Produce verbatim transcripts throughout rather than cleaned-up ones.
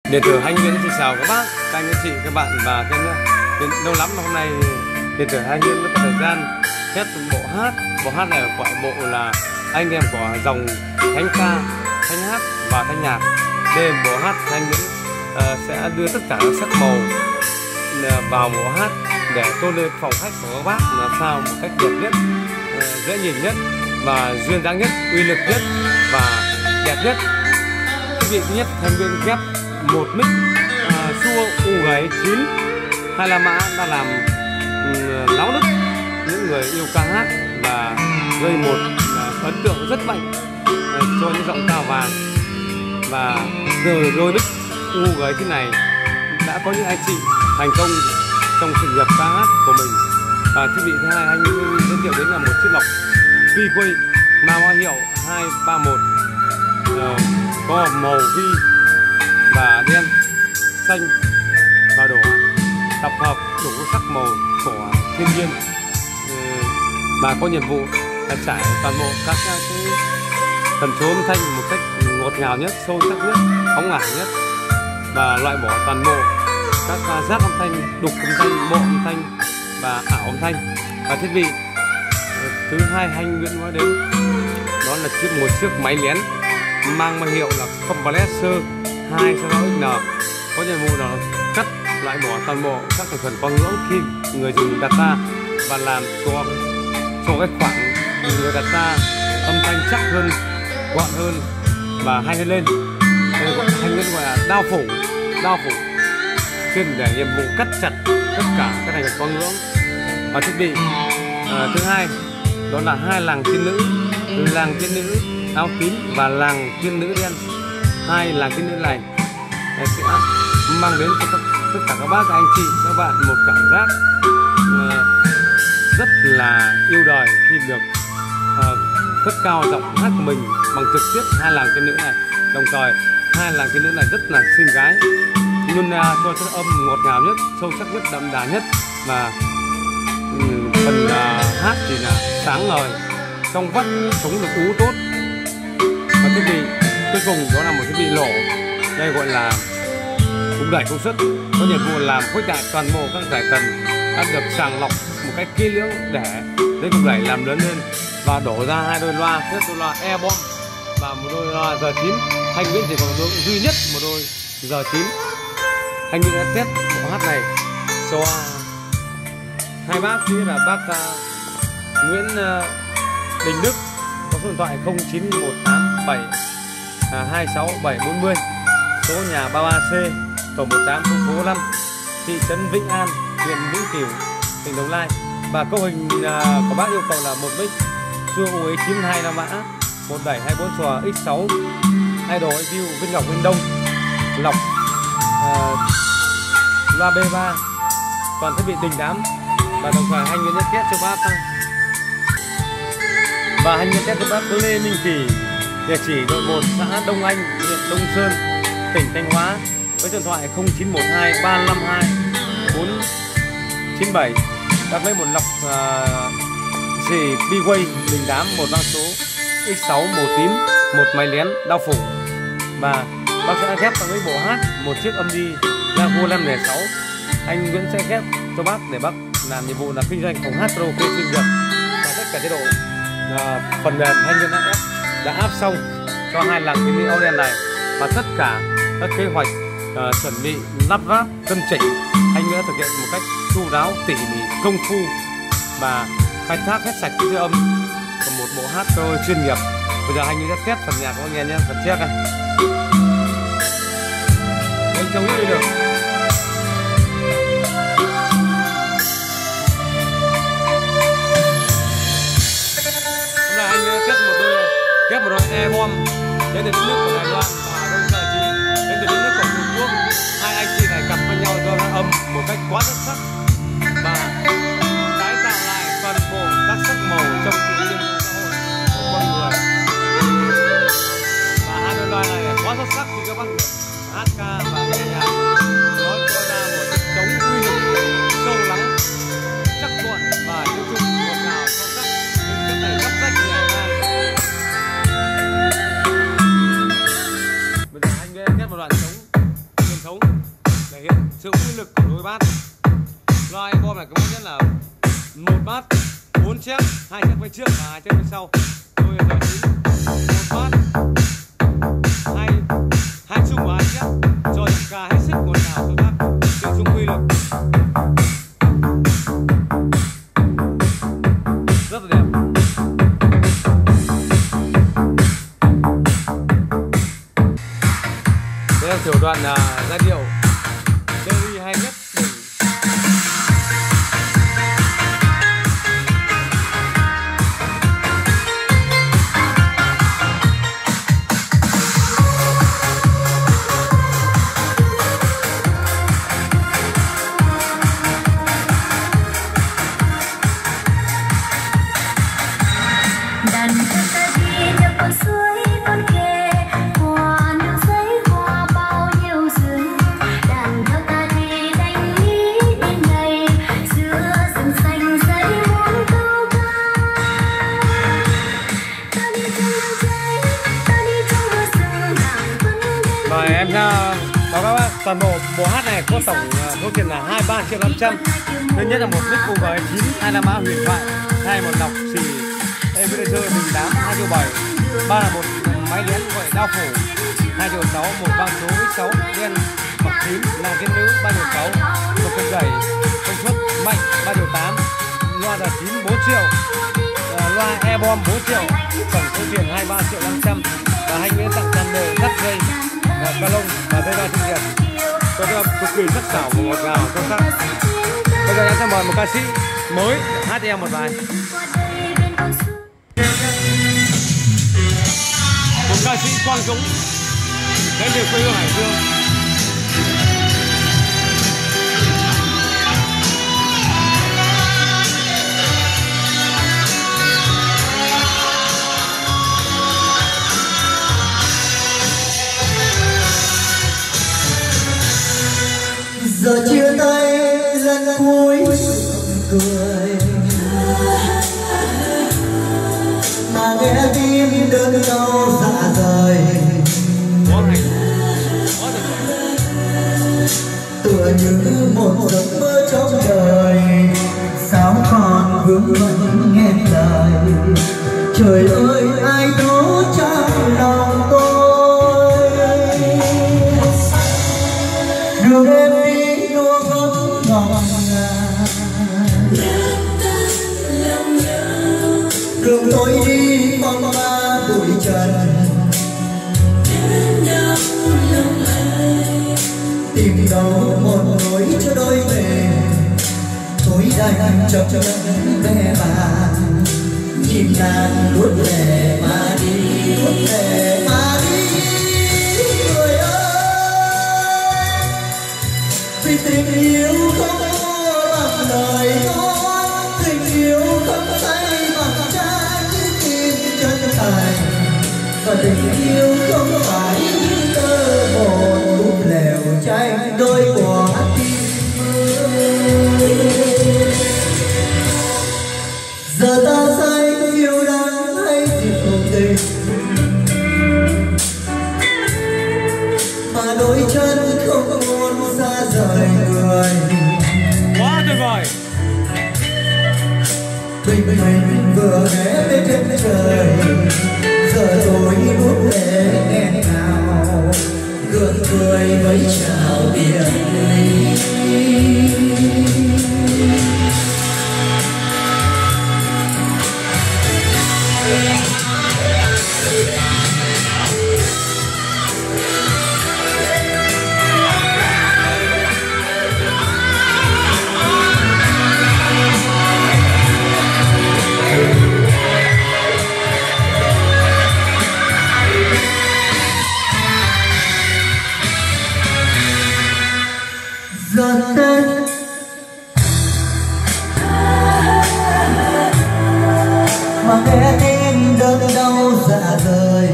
Điện tử Anh Nguyễn xin chào các bác, các anh, các chị, các bạn và các nhé. Đến lâu lắm hôm nay Điện tử Anh Nguyễn mới có thời gian test bộ hát. Bộ hát này gọi bộ là anh em của dòng thánh ca, thánh hát và thanh nhạc. Đây bộ hát Anh Nguyễn uh, sẽ đưa tất cả các sắc màu vào bộ hát để tôn lên phòng khách của các bác là sao một cách đẹp nhất, uh, dễ nhìn nhất và duyên dáng nhất, uy lực nhất và đẹp nhất. Thiết bị thứ nhất, Thanh Nguyễn ghép một mic uh, Shure U G chín hai la mã đã làm um, láo nức những người yêu ca hát và gây một uh, ấn tượng rất mạnh uh, cho những giọng cao vàng. Và từ đôi mic U G thế này đã có những anh chị thành công trong sự nghiệp ca hát của mình. Và thiết bị thứ hai anh giới thiệu đến là một chiếc lọc V-Way mang mã hiệu hai ba một, uh, có màu vi và đen, xanh và đỏ, tập hợp đủ sắc màu của thiên nhiên, và có nhiệm vụ là trải toàn bộ các cái tần số âm thanh một cách ngọt ngào nhất, sâu sắc nhất, phóng ả nhất, và loại bỏ toàn bộ các rác âm thanh, đục âm thanh, bộ âm thanh và ảo âm thanh. Và thiết bị thứ hai anh Nguyễn nói đến đó là chiếc một chiếc máy lén mang mã hiệu là Compressor hai sáu sáu X N, có nhiệm vụ là cắt loại bỏ toàn bộ các thành phần quang ngưỡng khi người dùng đặt ra và làm cho cho cái khoảng người đặt ra âm thanh chắc hơn, gọn hơn và hay hơn lên. Thanh Nguyễn gọi là đao phủ, đao phủ chuyên để nhiệm vụ cắt chặt tất cả các thành phần quang ngưỡng. Và thiết bị uh, thứ hai đó là hai làng tiên nữ, làng tiên nữ áo tím và làng tiên nữ đen. Hai làng tiên nữ này sẽ mang đến cho các, tất cả các bác, các anh chị, các bạn một cảm giác uh, rất là yêu đời khi được uh, cất cao giọng hát của mình bằng trực tiếp hai làng tiên nữ này. Đồng thời hai làng tiên nữ này rất là xinh gái, luôn uh, cho chất âm ngọt ngào nhất, sâu sắc nhất, đậm đà nhất, và um, phần uh, hát thì là sáng ngời, trong vắt, chống được ú tốt. Và thiết bị cuối cùng đó là một thiết bị lỗ, đây gọi là cũng đẩy công suất, có nhiệm vụ làm khuếch đại toàn bộ các giải tần đã được sàng lọc một cách kỹ lưỡng để lấy cục đẩy làm lớn lên và đổ ra hai đôi loa, nhất đôi loa Airborne và một đôi loa giờ chín. Thanh Nguyễn chỉ còn một đôi duy nhất một đôi giờ chín. Thanh Nguyễn đã test bộ hát này cho hai bác, thứ là bác uh, Nguyễn uh, Đình Đức có số điện thoại không chín một tám bảy hai sáu bảy bốn mươi, số nhà ba mươi ba C, tổ mười tám, khu phố năm, thị trấn Vĩnh An, huyện Vĩnh Cửu, tỉnh Đồng Nai. Và cấu hình uh, của bác yêu cầu là một mic Shure U G chín hai la mã, một đẩy hai bốn xòa X sáu, Idol View Vinh Ngọc Vinh Đông, lọc uh, loa B ba, toàn thiết bị đình đám. Và đồng thời anh Nguyễn nhất test cho bác và anh Nguyễn test cho bác Lê Minh Kỳ, địa chỉ đội một, xã Đông Anh, huyện Đông Sơn, tỉnh Thanh Hóa, với điện thoại không chín một hai ba năm hai bốn chín bảy. Bác lấy một lọc uh, dì V-Way đình đám, một mang số X sáu màu tím, một máy lén đao phủ. Và bác sẽ ghép vào với bộ hát một chiếc âm đi Lago năm không sáu. Anh Nguyễn sẽ ghép cho bác để bác làm nhiệm vụ là kinh doanh phòng hát karaoke chuyên nghiệp. Và tất cả chế độ uh, phần mềm anh Nguyễn đã ép đã áp xong cho hai làng tiên nữ áo đen này, và tất cả các kế hoạch uh, chuẩn bị lắp ráp cân chỉnh anh Nguyễn thực hiện một cách chu đáo, tỉ mỉ, công phu và khai thác hết sạch cái âm của một bộ hát chuyên nghiệp. Bây giờ anh Nguyễn sẽ test phần nhạc của anh nghe nhé, phần check này. Anh trông nghĩ được. Hôm nay anh test một đôi ghép một đôi Airborne đến từ đất nước của Đài Loan và đôi giờ chỉ đến từ đất nước của Trung Quốc. Hai anh chị này cặp với nhau do ra âm một cách quá xuất sắc và tái tạo lại toàn bộ các sắc màu trong tự nhiên xã hội của con người. Và hai đôi loa này quá xuất sắc khi các bác hát ca và nghe nhạc, nó cho ra một trống uy lực sâu lắng, chắc gọn và những chung ngọt ngào sâu sắc. Nhưng chất này rất rách nhẹ nhàng. Bây giờ anh nghe ghép một đoạn trống truyền thống thống thể hiện sự uy lực của đôi bát. Loa Ecom này có nhất là một bát bốn chép, hai chép bên trước và hai chép bên sau. Đôi giờ chín một bát hai hai chung và hai chép cho giọng ca hết sức ngọt ngào sâu sắc, tự dung uy lực rất là đẹp. Đây là tiểu đoạn uh, giai điệu series hay nhất đỉnh. Đàn ca ta đi theo con suối con khe, hoa nương giấy hoa bao nhiêu rừng. Đàn theo ta đi đánh lý đêm ngày, giữa rừng xanh giấy muôn câu ca. Ta đi trong nắng cháy, ta đi trong mưa sương, nàng vẫn bên. Mời em ra báo cáo bạn, toàn bộ bộ hát này có tổng uh, số tiền là hai mươi ba triệu năm trăm. Thứ nhất là một mic cùng với chín hai la mã huyền thoại, hai một lọc xì Ebenezer bình tám hai triệu bảy, ba là một máy lén gọi đao phủ hai triệu sáu, một băng số x sáu đen mặc tím nàng tiên nữ ba triệu sáu, một cân đẩy công suất mạnh ba triệu tám, loa là chín bốn triệu, uh, loa Airborne bốn triệu, tổng số tiền hai mươi ba triệu năm trăm và hai nguyễn tặng toàn bộ thắt dây uh, ca lông và dây đa sinh nhiệt. Tôi cho cực kỳ sắc sảo và ngọt ngào sâu sắc. Bây giờ em sẽ mời một ca sĩ mới hát cho em một bài. Một ca sĩ Quang Dũng đến từ quê hương Hải Dương. Giờ chia tay lần cuối cười mà nghe tim đớn đau dạ dày, tựa như một giấc mơ trong đời, sao còn vương vấn nghe lời. Trời ơi ai đó trong lòng tôi, đường em đi nua ngóng ngọt ngào, đường tôi đi phong ba bụi trần, tìm đâu một lối cho đôi bề. Tôi đành chậm chậm ve vàng, nhìn nàng nuốt lệ mà đi, nuốt lệ mà đi. Người ơi, vì tình yêu không bằng lời nói, tình yêu không say bằng trái tim chân thành, và tình yêu không phải như tơ một bút lèo tranh đôi quả tim. Giờ ta say yêu đắng hay rượu tình, mà đôi chân không muốn xa rời người. Quá tuyệt vời. Bình minh vừa ghé bên trên trời, giờ tôi muốn để nghẹn ngào, gượng cười với chào biệt ly. Giọt tên mà nghe tim đớn đau dạ dày,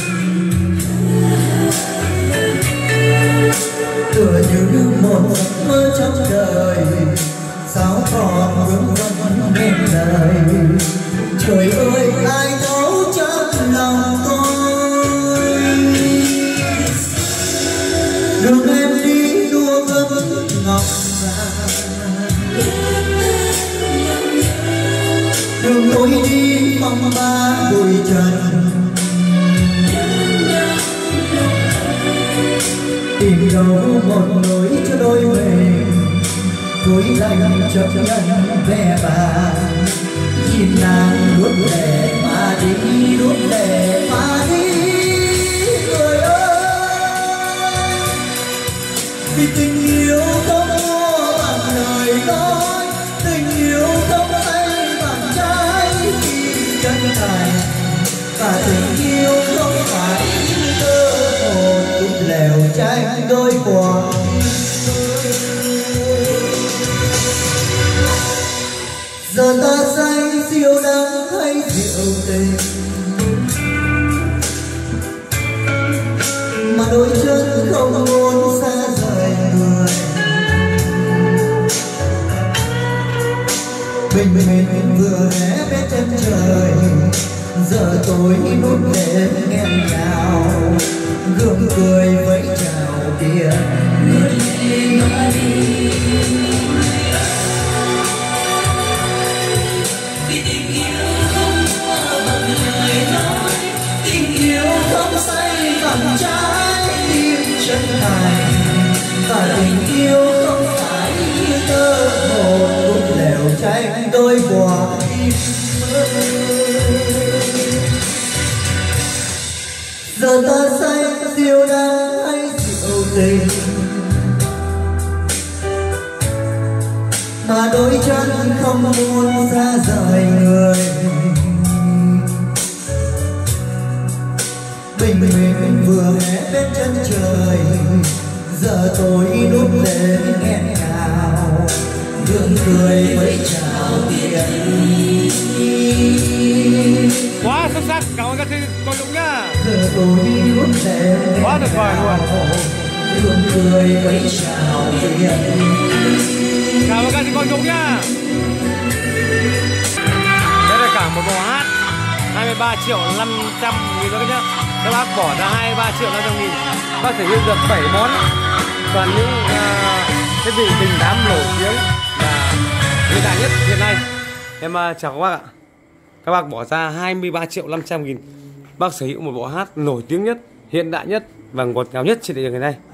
tựa như một giấc mơ trong đời, sao còn vương vấn nên lời. Trời ơi ai nấu trong lòng tôi, đường em đi dòng đường lối đi phong ba bụi trần, tìm đâu một lối cho đôi mình cối lạnh chấp nhận ve vàng, nhìn nàng nuốt lệ mà đi, nuốt lệ mà đi người ơi. Vì tình yêu không mua bằng lời nói, tình yêu không hay bằng trái tim chân thành, và tình yêu không phải cơ hội chút lèo tranh đôi quả. Giờ ta say siêu đắng hay rượu tình, mà đôi chân không muốn xa rời người. Bình minh vừa hé bên chân trời, giờ tôi nút lệ nghẹn ngào, gượng cười với chào biệt nuốt lệ mà đi. Vì tình yêu không mua bằng lời nói, tình yêu không say bằng trái tim chân thành, và tình yêu không phải như tơ một lúc lèo tranh đôi quả tim mơ. Giờ ta say siêu đắng hay rượu tình, mà đôi chân không muốn xa rời người. Bình minh vừa hé bên chân trời, giờ tôi nút lệ nghẹn ngào, gượng cười với chào biệt. Quá xuất sắc, cảm ơn các con Dũng nhá. Giờ tôi nút lệ quá tuyệt vời luôn, gượng cười với chào biệt. Cảm ơn các con Dũng nhá. Đây là cả một bộ hát hai mươi ba triệu năm trăm nghìn đó các nhá. Các bác bỏ ra hai mươi ba triệu năm trăm nghìn, bác thể hiện được bảy món, toàn những uh, cái vị đình đám nổi tiếng và hiện đại nhất hiện nay. Em uh, chào các bác ạ. Các bác bỏ ra hai mươi ba triệu năm trăm nghìn, bác sở hữu một bộ hát nổi tiếng nhất, hiện đại nhất và ngọt ngào nhất trên thị trường ngày nay.